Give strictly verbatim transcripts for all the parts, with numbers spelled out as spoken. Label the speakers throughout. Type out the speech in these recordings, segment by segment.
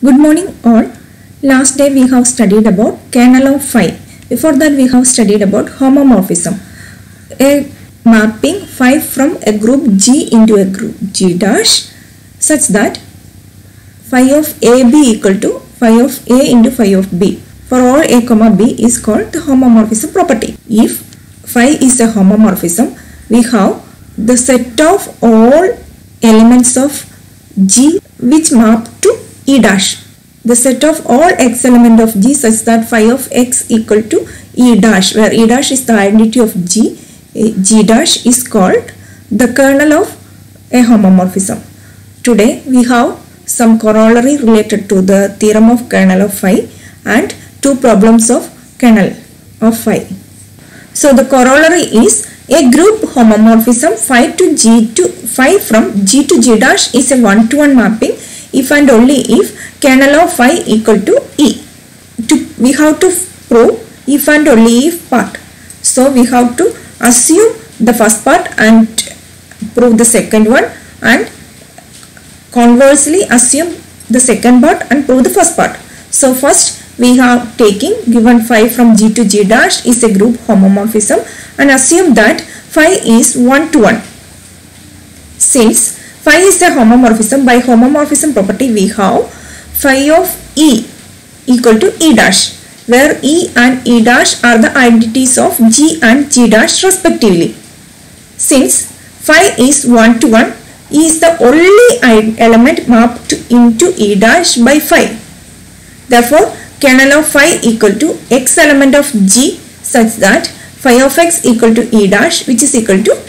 Speaker 1: Good morning all. Last day we have studied about kernel of phi. Before that we have studied about homomorphism. A mapping phi from a group G into a group G dash such that phi of A B equal to phi of A into phi of B for all A comma B is called the homomorphism property. If phi is a homomorphism, we have the set of all elements of G which map to E dash. The set of all x element of G such that phi of x equal to E dash, where E dash is the identity of G, G dash is called the kernel of a homomorphism. Today we have some corollary related to the theorem of kernel of phi and two problems of kernel of phi. So the corollary is a group homomorphism phi to G to phi from G to G dash is a one-to-one mapping if and only if kernel of phi equal to E. To, we have to prove if and only if part. So we have to assume the first part and prove the second one, and conversely assume the second part and prove the first part. So first we have taking given phi from G to G dash is a group homomorphism and assume that phi is one to one. Since phi is a homomorphism, by homomorphism property we have phi of E equal to E dash, where E and E dash are the identities of G and G dash respectively. Since phi is one to one, E is the only element mapped into E dash by phi. Therefore, kernel of phi equal to x element of G such that phi of x equal to E dash, which is equal to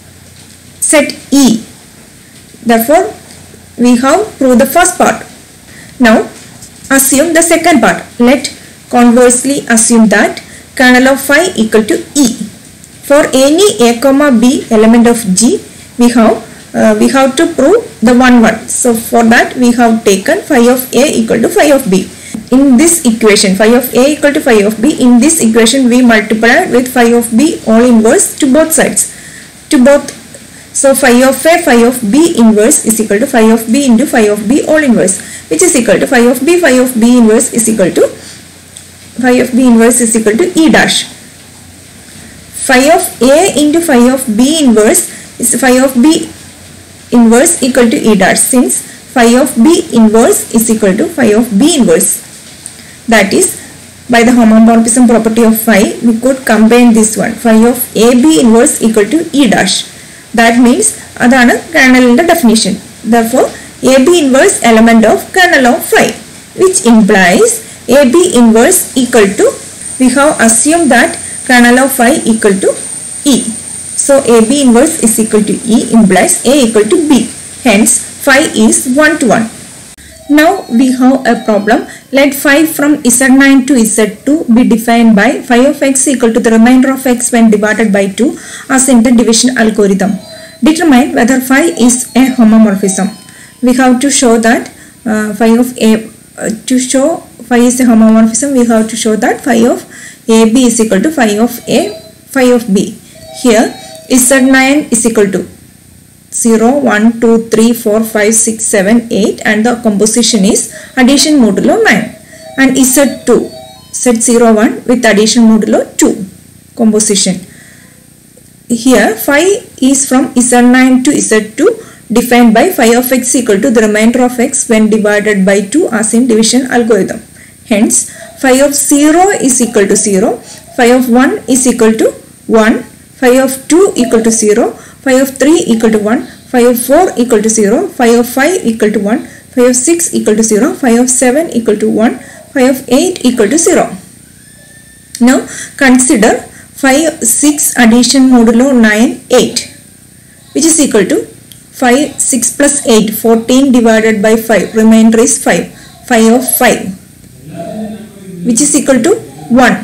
Speaker 1: set E. Therefore, we have proved the first part. Now, assume the second part. Let conversely assume that kernel of phi equal to E. For any a comma b element of G, we have uh, we have to prove the one one. So for that we have taken phi of A equal to phi of B. In this equation, phi of A equal to phi of B, in this equation we multiply with phi of B all inverse to both sides, to both. So phi of A, phi of B inverse is equal to phi of B into phi of B all inverse, which is equal to phi of B, phi of B inverse is equal to phi of B inverse is equal to E dash. Phi of A into phi of B inverse is phi of B inverse equal to E dash, since phi of B inverse is equal to phi of B inverse. That is, by the homomorphism property of phi, we could combine this one, phi of A B inverse equal to E dash. That means adana kernel in the definition. Therefore, A B inverse element of kernel of phi, which implies A B inverse equal to, we have assumed that kernel of phi equal to E. So A B inverse is equal to E implies A equal to B. Hence, phi is one to one. Now we have a problem. Let phi from Z nine to Z two be defined by phi of x equal to the remainder of x when divided by two as in the division algorithm. Determine whether phi is a homomorphism. We have to show that uh, phi of A, uh, to show phi is a homomorphism, we have to show that phi of A B is equal to phi of A, phi of B. Here Z nine is equal to zero, one, two, three, four, five, six, seven, eight, and the composition is addition modulo nine, and Z two, Z zero, one with addition modulo two composition. Here phi is from Z nine to Z two defined by phi of x equal to the remainder of x when divided by two as in division algorithm. Hence, phi of zero is equal to zero, phi of one is equal to one, phi of two equal to zero, phi of three equal to one, phi of four equal to zero, phi of five equal to one, phi of six equal to zero, phi of seven equal to one, phi of eight equal to zero. Now consider phi six addition modulo nine, eight, which is equal to phi six plus eight, fourteen divided by five, remainder is five, phi of five, which is equal to one.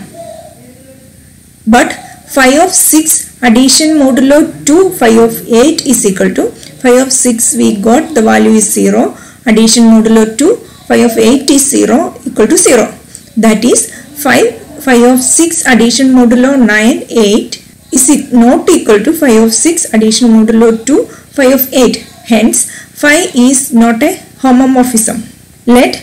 Speaker 1: But phi of six addition modulo two, phi of eight is equal to phi of six, we got the value is zero, addition modulo two, phi of eight is zero, equal to zero. That is, phi, phi of six addition modulo nine, eight is not equal to phi of six addition modulo two, phi of eight. Hence, phi is not a homomorphism. Let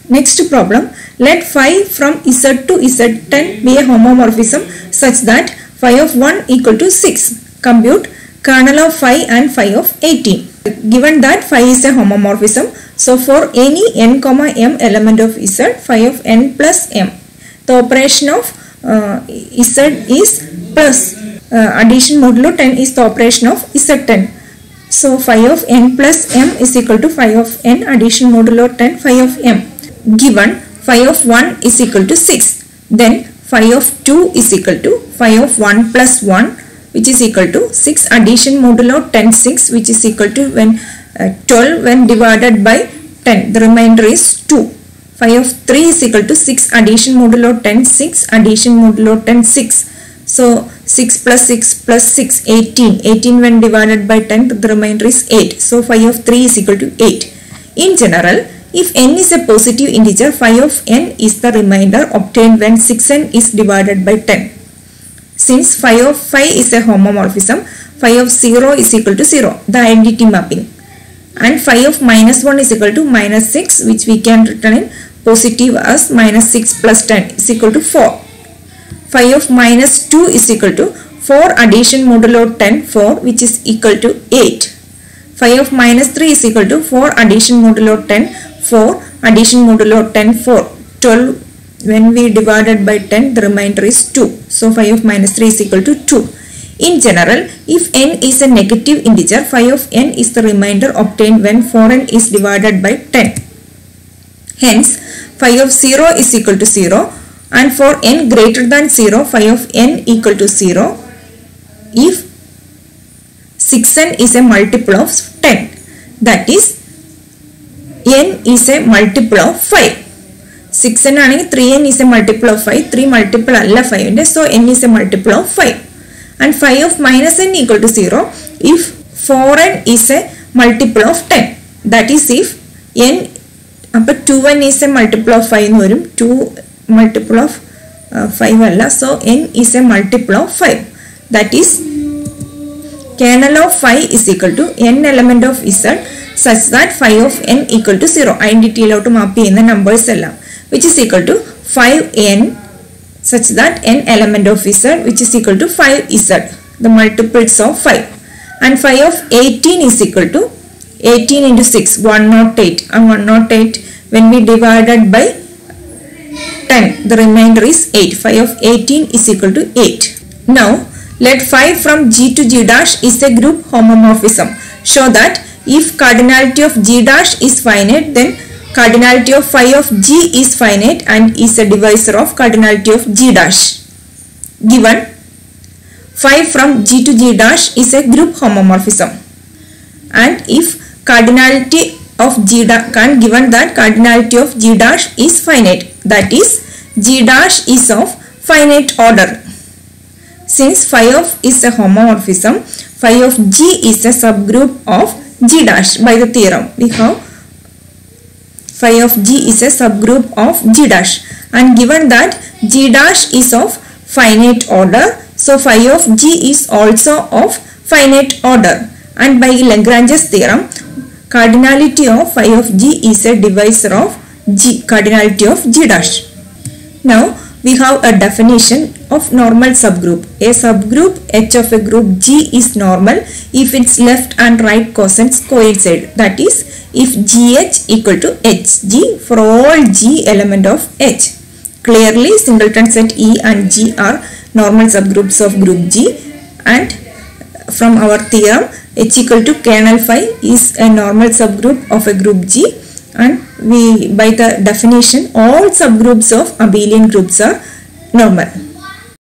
Speaker 1: Next problem, let phi from Z to Z ten be a homomorphism such that phi of one equal to six. Compute kernel of phi and phi of eighteen. Given that phi is a homomorphism, so for any n comma m element of Z, phi of n plus m, the operation of uh, Z is plus uh, addition modulo ten is the operation of Z ten. So phi of n plus m is equal to phi of n addition modulo ten phi of m. Given phi of one is equal to six, then phi of two is equal to phi of one plus one, which is equal to six addition modulo ten six, which is equal to when uh, twelve when divided by ten, the remainder is two. Phi of three is equal to six addition modulo ten six addition modulo ten six. So six plus six plus six, eighteen. eighteen when divided by ten, the remainder is eight. So phi of three is equal to eight. In general, if n is a positive integer, phi of n is the remainder obtained when six n is divided by ten. Since phi of five is a homomorphism, phi of zero is equal to zero, the identity mapping. And phi of minus one is equal to minus six, which we can return in positive as minus six plus ten is equal to four. Phi of minus two is equal to four addition modulo ten, four, which is equal to eight. Phi of minus three is equal to four addition modulo ten, four addition modulo ten, four, twelve when we divided by ten, the remainder is two. So phi of minus three is equal to two. In general, if n is a negative integer, phi of n is the remainder obtained when four n is divided by ten. Hence, phi of zero is equal to zero, and for n greater than zero, phi of n equal to zero if six n is a multiple of ten, that is n is a multiple of five. six n and three n is a multiple of five, three multiple alla five, so n is a multiple of five. And phi of minus n equal to zero if four n is a multiple of ten, that is if n appo two n is a multiple of five nu varum, two multiple of uh, five alla, so n is a multiple of five, that is kernel of five is equal to n element of Z such that phi of n equal to zero. Identity lotu map cheyna numbers ella, which is equal to five n such that n element of Z, which is equal to five Z, the multiples of five. And phi of eighteen is equal to eighteen into six, one hundred eight, and one hundred eight when we divided by ten, the remainder is eight. Phi of eighteen is equal to eight. Now let phi from G to G dash is a group homomorphism. Show that if cardinality of G dash is finite, then cardinality of phi of G is finite and is a divisor of cardinality of G dash. Given phi from G to G dash is a group homomorphism, and if cardinality of G dash, and given that cardinality of G dash is finite, that is G dash is of finite order. Since phi of is a homomorphism, phi of G is a subgroup of G dash. By the theorem, we have phi of G is a subgroup of G dash, and given that G dash is of finite order, so phi of G is also of finite order, and by Lagrange's theorem, cardinality of phi of G is a divisor of G, cardinality of G dash. Now we have a definition of normal subgroup. A subgroup H of a group G is normal if its left and right cosines coincide, that is if G H equal to H G for all G element of H. Clearly singleton set E and G are normal subgroups of group G, and from our theorem H equal to kernel phi is a normal subgroup of a group G, and we by the definition all subgroups of abelian groups are normal.